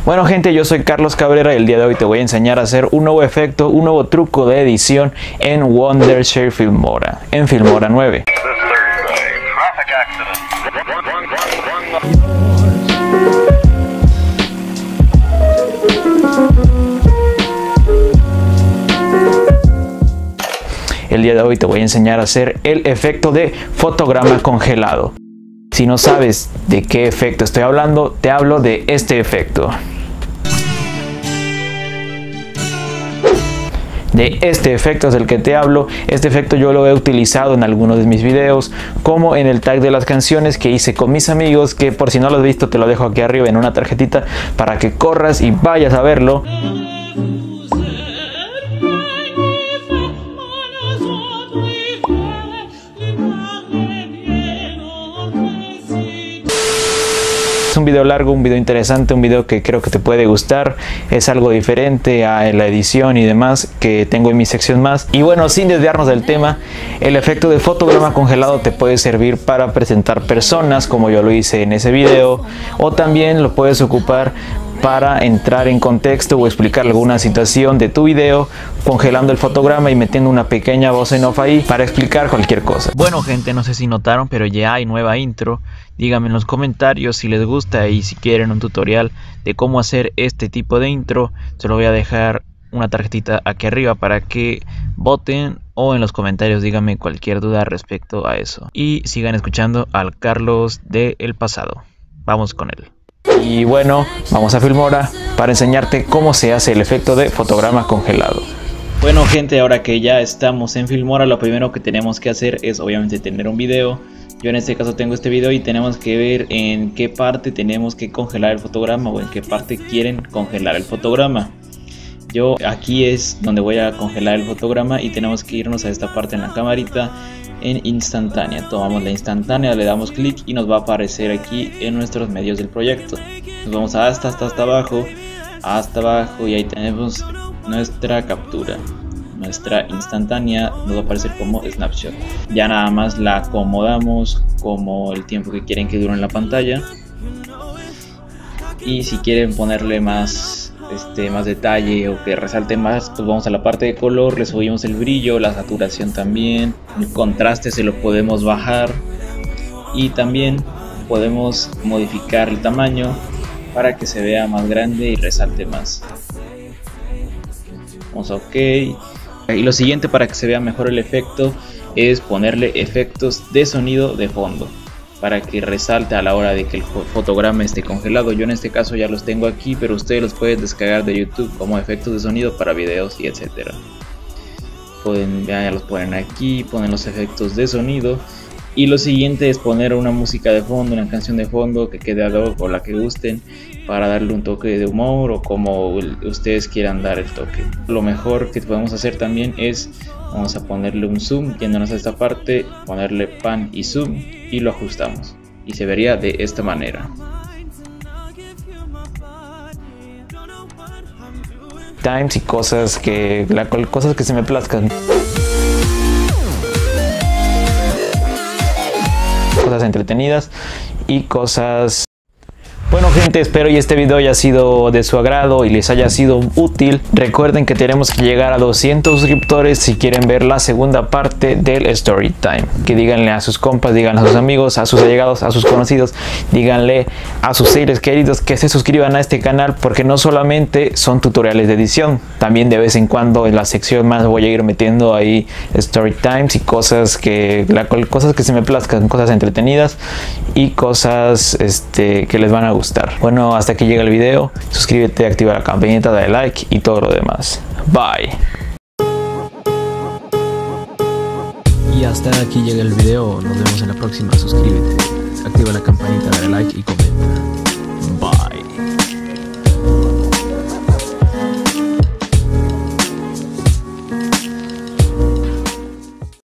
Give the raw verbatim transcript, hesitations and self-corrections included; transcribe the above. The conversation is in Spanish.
Bueno gente, yo soy Carlos Cabrera y el día de hoy te voy a enseñar a hacer un nuevo efecto, un nuevo truco de edición en Wondershare Filmora, en Filmora nueve. El día de hoy te voy a enseñar a hacer el efecto de fotograma congelado. Si no sabes de qué efecto estoy hablando, te hablo de este efecto. De este efecto es el que te hablo. Este efecto yo lo he utilizado en algunos de mis videos, como en el tag de las canciones que hice con mis amigos, que por si no lo has visto te lo dejo aquí arriba en una tarjetita para que corras y vayas a verlo. Es un video largo, un video interesante, un video que creo que te puede gustar. Es algo diferente a la edición y demás que tengo en mi sección más. Y bueno, sin desviarnos del tema, el efecto de fotograma congelado te puede servir para presentar personas, como yo lo hice en ese video, o también lo puedes ocupar para entrar en contexto o explicar alguna situación de tu video, congelando el fotograma y metiendo una pequeña voz en off ahí para explicar cualquier cosa. Bueno gente, no sé si notaron, pero ya hay nueva intro. Díganme en los comentarios si les gusta y si quieren un tutorial de cómo hacer este tipo de intro. Se lo voy a dejar una tarjetita aquí arriba para que voten, o en los comentarios díganme cualquier duda respecto a eso. Y sigan escuchando al Carlos del pasado. Vamos con él. Y bueno, vamos a Filmora para enseñarte cómo se hace el efecto de fotograma congelado. Bueno gente, ahora que ya estamos en Filmora, lo primero que tenemos que hacer es obviamente tener un video. Yo en este caso tengo este video y tenemos que ver en qué parte tenemos que congelar el fotograma o en qué parte quieren congelar el fotograma. Yo aquí es donde voy a congelar el fotograma y tenemos que irnos a esta parte en la camarita en instantánea. Tomamos la instantánea, le damos clic y nos va a aparecer aquí en nuestros medios del proyecto. Nos vamos hasta hasta hasta abajo, hasta abajo y ahí tenemos nuestra captura. Nuestra instantánea nos va a aparecer como snapshot. Ya nada más la acomodamos como el tiempo que quieren que dure en la pantalla. Y si quieren ponerle más Este, más detalle o que resalte más, pues vamos a la parte de color, le subimos el brillo, la saturación también, el contraste se lo podemos bajar y también podemos modificar el tamaño para que se vea más grande y resalte más. Vamos a OK. Y lo siguiente para que se vea mejor el efecto es ponerle efectos de sonido de fondo para que resalte a la hora de que el fotograma esté congelado. Yo en este caso ya los tengo aquí, pero ustedes los pueden descargar de YouTube como efectos de sonido para videos y etcétera. Pueden, ya los ponen aquí, ponen los efectos de sonido. Y lo siguiente es poner una música de fondo, una canción de fondo que quede ad hoc o la que gusten, para darle un toque de humor o como ustedes quieran dar el toque. Lo mejor que podemos hacer también es, vamos a ponerle un zoom, yéndonos a esta parte, ponerle pan y zoom y lo ajustamos. Y se vería de esta manera. Times y cosas que, la, cosas que se me plazcan. Cosas entretenidas y cosas... Bueno gente, espero y este video haya sido de su agrado y les haya sido útil. Recuerden que tenemos que llegar a doscientos suscriptores si quieren ver la segunda parte del Story Time. Que díganle a sus compas, díganle a sus amigos, a sus allegados, a sus conocidos, díganle a sus seres queridos que se suscriban a este canal, porque no solamente son tutoriales de edición, también de vez en cuando en la sección más voy a ir metiendo ahí Story Times y cosas que, la, cosas que se me plazcan, cosas entretenidas y cosas este, que les van a gustar. Bueno, hasta aquí llega el video. Suscríbete, activa la campanita, dale like y todo lo demás. Bye. Y hasta aquí llega el video. Nos vemos en la próxima. Suscríbete, activa la campanita, dale like y comenta.